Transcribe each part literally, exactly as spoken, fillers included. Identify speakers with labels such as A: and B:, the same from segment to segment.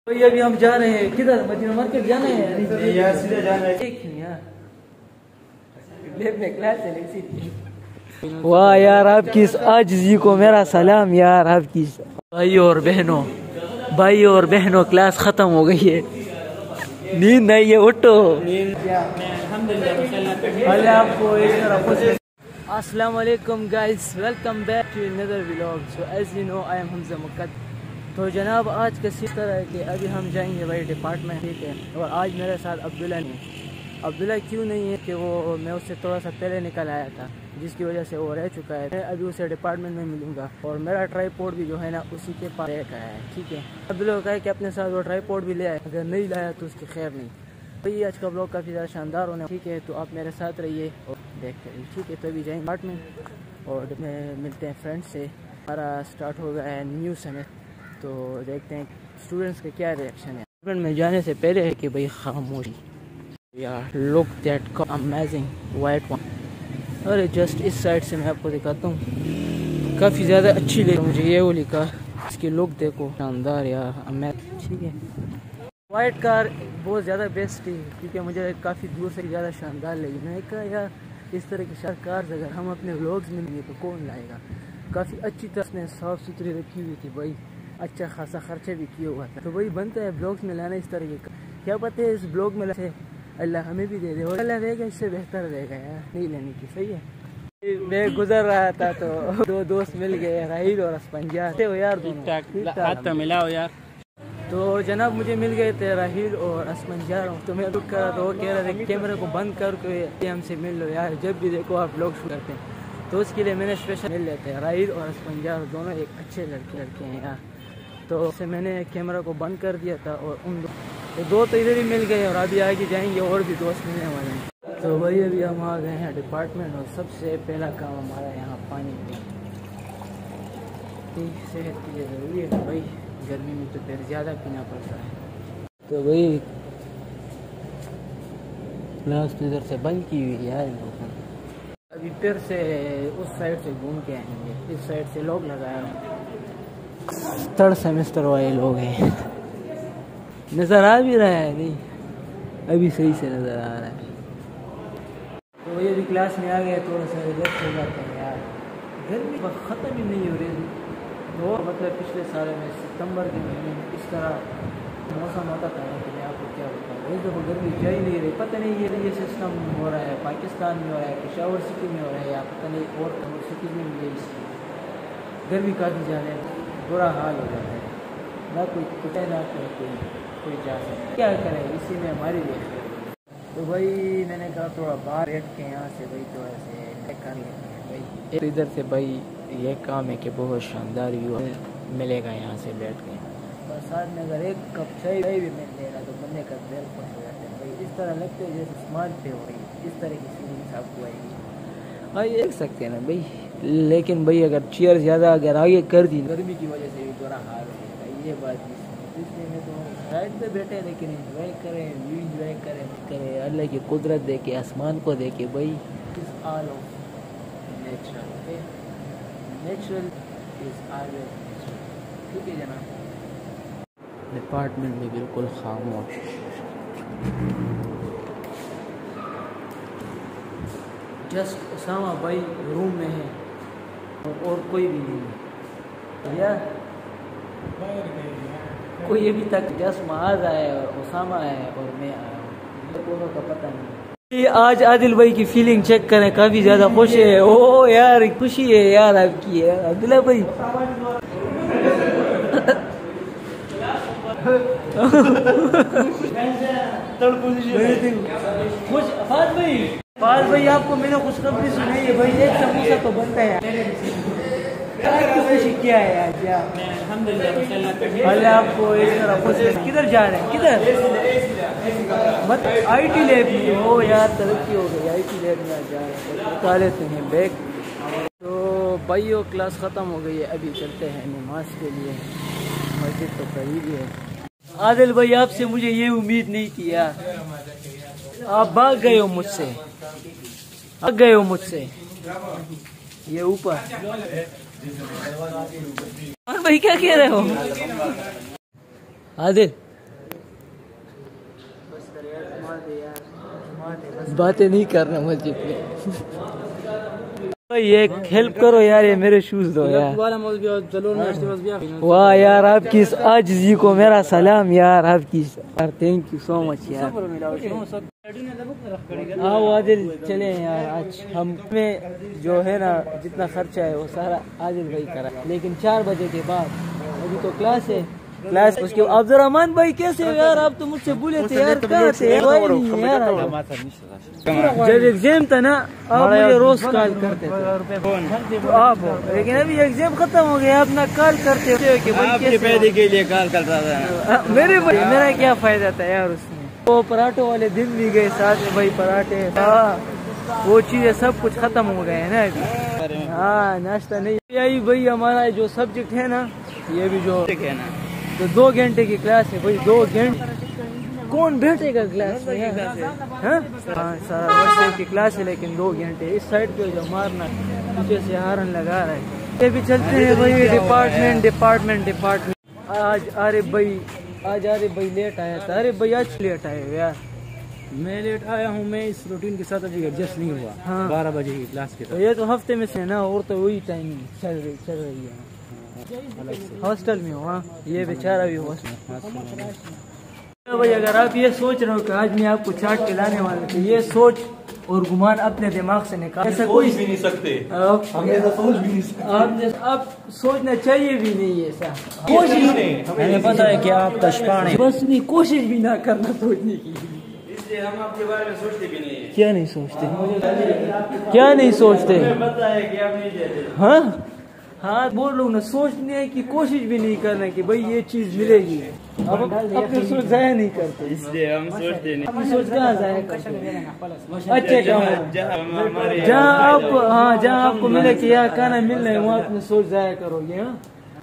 A: तो ये अभी हम जा रहे हैं किधर? मदीना मार्केट जाना है यार, सीधा जाना है यार। वाह यार, आपकी इस आजिज़ी को मेरा सलाम यार। आपकी भाई और बहनों भाई और बहनों क्लास खत्म हो गई है, नींद नहीं है, उठो। आपको इस तरह अस्सलाम वालेकुम guys, welcome back to another vlog. So as you know I am Hamza Mukkad. तो जनाब आज का इस तरह है कि अभी हम जाएंगे भाई डिपार्टमेंट, ठीक है। और आज मेरे साथ अब्दुल्ला नहीं। अब्दुल्ला क्यों नहीं है कि वो मैं उससे थोड़ा सा पहले निकल आया था, जिसकी वजह से वो रह चुका है। मैं अभी उसे डिपार्टमेंट में मिलूंगा और मेरा ट्राईपोड भी जो है ना उसी के पास रखा है, ठीक है। अब्दुल्ला कहा कि अपने साथ वो ट्राईपोड भी ले आए, अगर नहीं लाया तो उसकी खैर नहीं। भाई आज का ब्लॉग काफ़ी ज़्यादा शानदार होने, ठीक है। तो आप मेरे साथ रहिए और देखते रहिए, ठीक है। तो अभी जाएंगे डिपार्टमेंट और मिलते हैं फ्रेंड से। हमारा स्टार्ट हो गया है न्यू सेमेस्टर, तो देखते हैं स्टूडेंट्स का क्या रिएक्शन है। डिपार्टमेंट में जाने से पहले है कि भाई खामोशी यार, look that amazing white one. अरे जस्ट इस साइड से मैं आपको दिखाता हूँ, काफ़ी ज़्यादा अच्छी लगी मुझे ये वाली कार। इसकी लुक देखो, शानदार यार, अमेजिंग, ठीक है। वाइट कार बहुत ज़्यादा बेस्ट थी क्योंकि मुझे काफ़ी दूर से ज़्यादा शानदार लगी। मैंने कहा यार इस तरह की कार्स अगर हम अपने व्लॉग्स में लिए तो कौन लाएगा। काफ़ी अच्छी तरह से साफ़ सुथरी रखी हुई थी भाई, अच्छा खासा खर्चा भी किया हुआ था। तो वही बनता है ब्लॉग्स में लाना इस तरह का। क्या पता है इस ब्लॉग में से अल्लाह हमें भी दे दे, और अल्लाह रहेगा इससे बेहतर रहेगा यार नहीं लेने की, सही है। मैं गुजर रहा था तो दो दोस्त मिल गए, राहिल और अस्पंजा हो यार, दोनों मिलाओ यार। तो जनाब मुझे मिल गए थे राहिल और असमंजार, तो मैं रुक कर तो वो कह रहे थे कैमरे को बंद करके हमसे मिल लो यार, जब भी देखो आप लोग शूट करते हैं। तो उसके लिए मैंने स्पेशल मिल लेते हैं। राहिल और असमंजार दोनों एक अच्छे लड़के लड़के हैं यार, तो उससे मैंने कैमरा को बंद कर दिया था। और उन दो तो दो तो इधर ही मिल गए और अभी आगे जाएंगे और भी दोस्त मिलने वाले हैं। तो भाई अभी हम आ गए हैं डिपार्टमेंट और सबसे पहला काम हमारा यहाँ पानी पीना, सेहत के लिए ज़रूरी है भाई, गर्मी में तो फिर ज़्यादा पीना पड़ता है। तो वही क्लास तो इधर से बंद की हुई है यार, अभी फिर से उस साइड से घूम के आएंगे। इस साइड से लोग लगाए थर्ड सेमेस्टर वाले लोग हैं, नज़र आ भी रहा है नहीं, अभी सही से नज़र आ रहा है। तो ये भी क्लास में आ गए, थोड़ा सा रिलैक्स हो जाते हैं यार, गर्मी ख़त्म ही नहीं हो रही। तो मतलब पिछले साल में सितंबर के महीने में इस तरह मौसम होता था कि मैं आपको क्या बताऊँ, इस दफ़ा गर्मी जा ही नहीं रही। पता नहीं ये ये सिस्टम हो रहा है पाकिस्तान में हो रहा है, पेशावर सिटी में हो रहा है, या पता नहीं और सिटी में भी यही गर्मी काफ़ी ज़्यादा बुरा हाल हो जाता है, ना कोई कुछ ना कोई कोई कोई जा सकता, क्या करें, इसी में हमारी देख। तो भाई मैंने कहा थोड़ा बाहर बैठ के यहाँ से भाई थोड़ा से कर लेते हैं भाई। इधर से भाई ये काम है कि बहुत शानदार व्यू मिलेगा यहाँ से बैठ के, और साथ में अगर एक कप चाय भी मिल जाएगा तो बंदे का दिल खुश हो जाता है भाई। इस तरह लगता है जैसे स्मार्ट पे हो रही, इस तरह की फीलिंग्स आपको आएगी। हाँ ये देख सकते हैं ना भाई, लेकिन भाई अगर चेयर ज़्यादा अगर आगे कर दी गर्मी की वजह से भी बुरा हाल होगा, ये बात नहीं। इसलिए मैं तो साइड पे बैठे लेकिन इंजॉय करें, व्यू इंजॉय करें करें अल्लाह की कुदरत देखे, आसमान को देखे भाई। Is all of natural, natural is always natural, ठीक है जनाब। डिपार्टमेंट में बिल्कुल खामोश, जस्ट उसामा भाई रूम में है और कोई भी नहीं है यार, कोई अभी तक जस्ट महाज आया और उसामा आया और मैं आया हूँ, दोनों का पता नहीं। आज आदिल भाई की फीलिंग चेक करें, काफ़ी ज़्यादा खुश है। ओ यार खुशी है यार आपकी यार अब्दुल्ला भाई। खुश फाज भाई, फाज भाई आपको मैंने खुशखबरी सुनाई है भाई, एक समोसा तो बनता है। खुशी क्या है यार, क्या अल्लाह आपको इस तरह खुश। किधर जा रहे हैं, किधर मत आईटी लैब में हो यार, तरक्की हो गई, आईटी लैब में जा रहे हैं, उतार लेते हैं बैग। तो भाई वो क्लास ख़त्म हो गई है, अभी चलते हैं नमाज के लिए, मस्जिद तो करीब है। आदिल भाई आपसे मुझे ये उम्मीद नहीं थी यार, आप भाग गए हो मुझसे, भाग गए हो मुझसे। ये ऊपर और भाई क्या कह रहे हो आदिल? बातें नहीं करना मस्जिद में। ये हेल्प करो यार, ये मेरे शूज दो यार। वाह यार, आपकी इस आजिज़ी को मेरा सलाम यार, आपकी यार, थैंक यू सो मच यार। हाँ आदिल चले यार, आज हम में जो है ना जितना खर्चा है वो सारा आदिल भाई करा, लेकिन चार बजे के बाद, अभी तो क्लास है, क्लास उसके अब्दुर्रहमान भाई कैसे हो यार? आप तो मुझसे भूले थे यार, कहाँ थे यार? जब एग्जाम था ना आप मुझे रोज कॉल करते थे आप, लेकिन अभी एग्जाम खत्म हो गया, आप ना कॉल करते हो कि भाई पैदे के लिए कॉल करता था। मेरे भाई मेरा क्या फायदा था यार उसमें? वो पराठों वाले दिन भी गए साथ में भाई, पराठे वो चीजें सब कुछ खत्म हो गए है ना अभी। हाँ नाश्ता नहीं, यही भाई हमारा जो सब्जेक्ट है ना, ये भी जो है ना, तो दो घंटे की क्लास है भाई, दो घंटे कौन बैठेगा क्लास में? हाँ सारा वर्ष की क्लास है, लेकिन दो घंटे इस साइड पे जो मारना पीछे से हारन लगा रहा है। ये भी चलते हैं भाई, डिपार्टमेंट डिपार्टमेंट डिपार्टमेंट। आज अरे भाई आज अरे भाई लेट आया था, अरे भाई आज लेट आए यार।
B: मैं लेट आया हूँ, मैं इस रूटीन के साथ अभी एडजस्ट नहीं हुआ। हाँ बारह बजे की क्लास के
A: तो ये तो हफ्ते में से ना, और तो वही टाइमिंग चल रही चल रही है हॉस्टल में। वहाँ ये बेचारा भी हॉस्टल। भाई अगर आप ये सोच रहे हो कि आज मैं आपको चाट के लाने वाला, तो ये सोच और गुमान अपने दिमाग से निकाल, ऐसा कोई भी नहीं सकते आप, हम ऐसा सोच भी नहीं सकते। आपने आप सोचना चाहिए भी नहीं ऐसा, कोशिश नहीं।
B: हमें पता है कि आप कशपान हैं,
A: बस नहीं कोशिश भी ना करना सोचने की,
B: इसलिए हम आपके बारे में सोचते भी नहीं है।
A: क्या नहीं सोचते? क्या नहीं सोचते?
B: पता है कि आप नहीं देते।
A: हाँ हाँ बोल रहा हूँ ना, सोचने की कोशिश भी नहीं करना कि भाई ये चीज मिलेगी। अब अपनी सोच जाया नहीं करते,
B: इसलिए हम सोचते नहीं।
A: अपनी सोच कहाँ जाया करते? अच्छे काम जहाँ आप, हाँ जहाँ आपको मिले कि यार खाना मिल रहा है, वहाँ अपनी सोच जाया करोगे। हाँ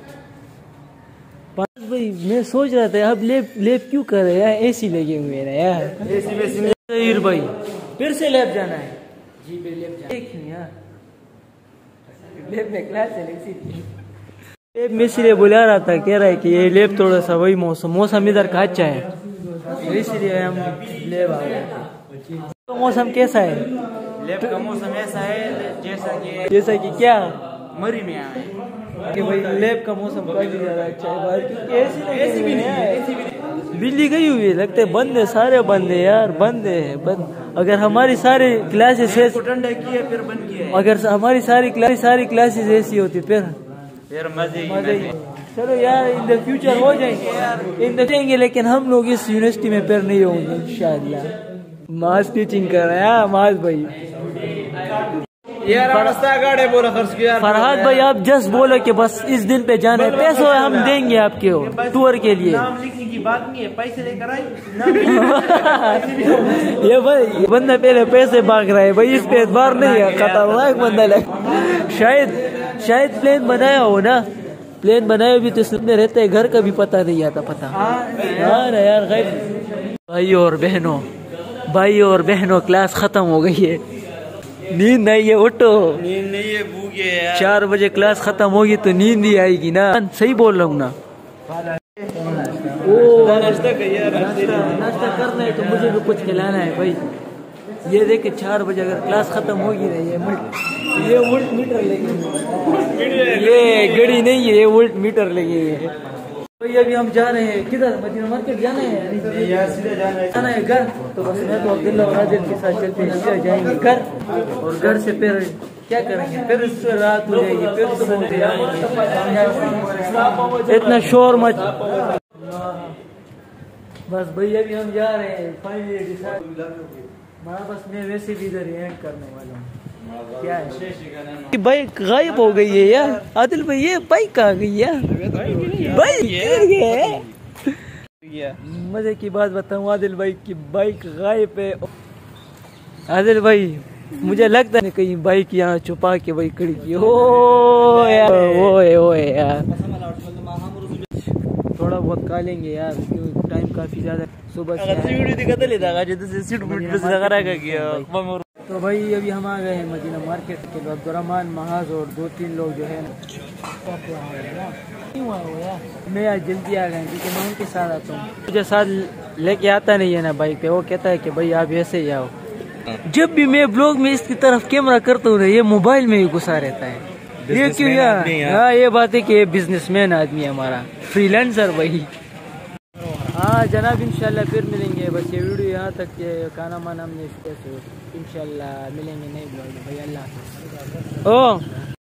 A: भाई मैं सोच रहा था अब लेप लेप क्यों कर रहे यार, एसी लगे हुए ना यार, एसी वैसी भाई फिर से लेप जाना है जी, पे लेप जाना लेप में क्लास है, लेप में इसलिए बुला रहा था, कह रहा है कि ये लेप थोड़ा सा वही मौसम मौसम इधर का अच्छा है, तो इसलिए हम लेप आ गए। तो मौसम कैसा है?
B: लेप का मौसम ऐसा है जैसा कि
A: जैसा कि क्या
B: मरी में आए
A: कि भाई लेप का मौसम काफी ज्यादा अच्छा है बाहर, क्योंकि एसी भी नहीं है, बिजली गई हुई है, लगते बंद है, सारे बंद है यार, बंद है बंद। अगर हमारी सारी क्लासेस
B: ठंडा किया फिर बंद किया,
A: अगर हमारी सारी क्लास सारी क्लासेस ऐसी होती फिर
B: फिर मजे
A: मजे। चलो यार इन द फ्यूचर हो जाएंगे यार, इन द जाएंगे, लेकिन हम लोग इस यूनिवर्सिटी में फिर नहीं होंगे इंशाल्लाह। मास टीचिंग कर रहा है मास भाई
B: यार, बोला खर्च किया।
A: फरहाद भाई आप जस्ट बोलो कि बस इस दिन पे जाना है, पैसे हम देंगे आपके टूर के लिए।
B: नाम लिखने की बात नहीं है, पैसे लेकर आई।
A: ये भाई बंदा पहले पैसे मांग रहा है भाई, इस पे एतबार नहीं है, खतरनाक बंदा लग। शायद शायद प्लेन बनाया हो ना, प्लेन बनाया भी तो इसमें रहता है, घर का भी पता नहीं आता पता। हाँ ना यार गाइस, भाई और बहनों भाई और बहनों क्लास खत्म हो गई है, नींद नहीं है, उठो
B: नींद नहीं है, भूखे यार।
A: चार बजे क्लास खत्म होगी तो नींद ही आएगी ना, सही बोल रहा हूँ ना? ओ नाश्ता नाश्ता करना है तो मुझे भी कुछ खिलाना है भाई। ये देखे चार बजे अगर क्लास खत्म होगी ना, ये ये वोल्ट मीटर लगी, ये घड़ी नहीं है, ये वोल्ट मीटर लगी है भाई। अभी हम जा रहे हैं किधर? मदीना मार्केट जाना है या सीधा जाना है? जाना है घर, तो बस मैं तो अब्दुल्ला और आदिल के साथ चलते हैं, सीधा जाएंगे घर, और घर से फिर क्या करेंगे, फिर उससे रात हो जाएगी, फिर सुबह जाएंगे। इतना शोर मच, बस भाई अभी हम जा रहे हैं फाइनली। बस मैं वैसे भी इधर एंड करने वाला हूँ। क्या है बाइक गायब हो गई है यार आदिल भाई, ये बाइक कहाँ गई यार? बाइक मजे की बात बताऊँ आदिल भाई की बाइक गायब है। आदिल भाई मुझे लगता है कहीं बाइक यहाँ छुपा के भाई खड़ी की हो यार, ओए ओए यार थोड़ा बहुत खा लेंगे यार, क्योंकि टाइम काफी ज्यादा सुबह से। तो भाई अभी हम आ गए हैं मदीना मार्केट के, अब्दुर्रहमान महाज और दो तीन लोग जो है मैं आज जल्दी आ गए क्योंकि मैं उनके साथ आता हूँ, मुझे साथ लेके आता नहीं है ना बाइक पे, वो कहता है कि भाई आप ऐसे ही आओ, जब भी मैं ब्लॉग में इसकी तरफ कैमरा करता हूँ ये मोबाइल में ही घुसा रहता है। ये क्यों यार? हाँ ये बात है कि ये बिजनेसमैन आदमी है हमारा, फ्रीलांसर भाई। हाँ जनाब इंशाल्लाह फिर मिलेंगे। बस ये वीडियो यहाँ तक के खाना माना हमने इंशाल्लाह मिलेंगे नए ब्लॉग में भाई। अल्लाह ओ